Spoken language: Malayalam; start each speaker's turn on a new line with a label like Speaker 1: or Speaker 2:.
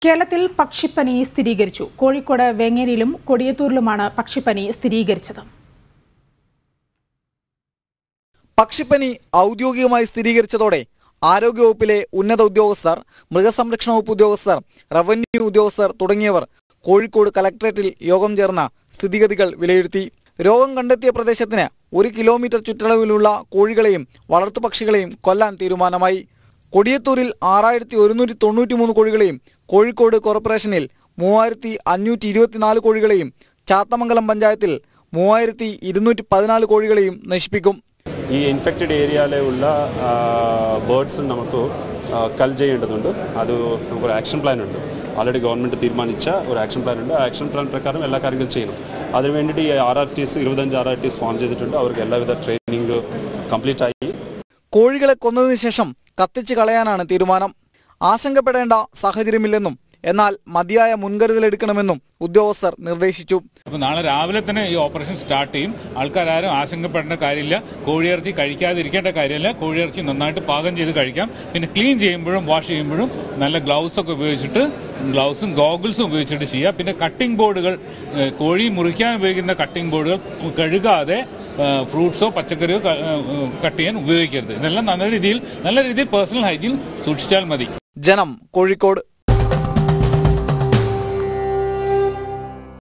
Speaker 1: കേരളത്തിൽ പക്ഷിപ്പനി സ്ഥിരീകരിച്ചു. കോഴിക്കോട് വെങ്ങേരിയിലും കൊടിയത്തൂരിലുമാണ് പക്ഷിപ്പനി സ്ഥിരീകരിച്ചത്.
Speaker 2: പക്ഷിപ്പനി ഔദ്യോഗികമായി സ്ഥിരീകരിച്ചതോടെ ആരോഗ്യവകുപ്പിലെ ഉന്നത ഉദ്യോഗസ്ഥർ, മൃഗസംരക്ഷണ വകുപ്പ് ഉദ്യോഗസ്ഥർ, റവന്യൂ ഉദ്യോഗസ്ഥർ തുടങ്ങിയവർ കോഴിക്കോട് കലക്ടറേറ്റിൽ യോഗം ചേർന്ന സ്ഥിതിഗതികൾ വിലയിരുത്തി. രോഗം കണ്ടെത്തിയ പ്രദേശത്തിന് 1 കിലോമീറ്റർ ചുറ്റളവിലുള്ള കോഴികളെയും വളർത്തുപക്ഷികളെയും കൊല്ലാൻ തീരുമാനമായി. കൊടിയത്തൂരിൽ 6193 കോഴികളെയും കോഴിക്കോട് കോർപ്പറേഷനിൽ 3524 കോഴികളെയും ചാത്തമംഗലം പഞ്ചായത്തിൽ 3214 കോഴികളെയും നശിപ്പിക്കും.
Speaker 3: ഈ ഇൻഫെക്റ്റഡ് ഏരിയയിലുള്ള ബേർഡ്സ് നമുക്ക് കൽ ചെയ്യേണ്ടതുണ്ട്. അത് നമുക്കൊരു ആക്ഷൻ പ്ലാൻ ഉണ്ട്. ആൾറെഡി ഗവൺമെൻറ് തീരുമാനിച്ച ഒരു ആക്ഷൻ പ്ലാൻ ഉണ്ട്. ആ ആക്ഷൻ പ്ലാൻ പ്രകാരം എല്ലാ കാര്യങ്ങളും ചെയ്യണം. അതിന് വേണ്ടിയിട്ട് ഈ RRTs 25 RRTs ഫോം ചെയ്തിട്ടുണ്ട്. അവർക്ക് എല്ലാവിധ ട്രെയിനിങ് കംപ്ലീറ്റ് ആയി. കോഴികളെ കൊന്നതിന് ശേഷം കത്തിച്ച് കളയാനാണ് തീരുമാനം. ആശങ്കപ്പെടേണ്ട സാഹചര്യമില്ലെന്നും എന്നാൽ മതിയായ മുൻകരുതലെടുക്കണമെന്നും ഉദ്യോഗസ്ഥർ നിർദ്ദേശിച്ചു.
Speaker 4: അപ്പോൾ നാളെ രാവിലെ തന്നെ ഈ ഓപ്പറേഷൻ സ്റ്റാർട്ട് ചെയ്യും. ആൾക്കാരും ആശങ്കപ്പെടേണ്ട കാര്യമില്ല. കോഴിയിറച്ചി കഴിക്കാതിരിക്കേണ്ട കാര്യമില്ല. കോഴിയിറച്ചി നന്നായിട്ട് പാകം ചെയ്ത് കഴിക്കാം. പിന്നെ ക്ലീൻ ചെയ്യുമ്പോഴും വാഷ് ചെയ്യുമ്പോഴും നല്ല ഗ്ലൗസൊക്കെ ഉപയോഗിച്ചിട്ട്, ഗ്ലൗസും ഗോഗിൾസും ഉപയോഗിച്ചിട്ട് ചെയ്യുക. പിന്നെ കട്ടിംഗ് ബോർഡുകൾ, കോഴി മുറിക്കാൻ ഉപയോഗിക്കുന്ന കട്ടിംഗ് ബോർഡുകൾ കഴുകാതെ ഫ്രൂട്ട്സോ പച്ചക്കറിയോ കട്ട് ചെയ്യാൻ ഉപയോഗിക്കരുത്. ഇതെല്ലാം നല്ല രീതിയിൽ പേഴ്സണൽ ഹൈജീൻ സൂക്ഷിച്ചാൽ മതി.
Speaker 2: ജനം, കോഴിക്കോട്.